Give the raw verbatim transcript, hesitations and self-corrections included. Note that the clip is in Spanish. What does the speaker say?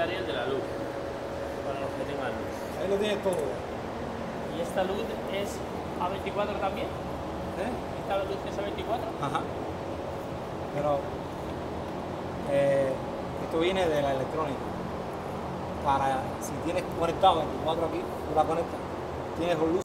quedaría el de la luz, para los que tengan luz. Ahí lo tienes todo. ¿Y esta luz es A veinticuatro también? ¿Eh? ¿Esta luz es A veinticuatro? Ajá. Pero eh, esto viene de la electrónica. Para si tienes conectado veinticuatro aquí, tú la conectas, tienes luz.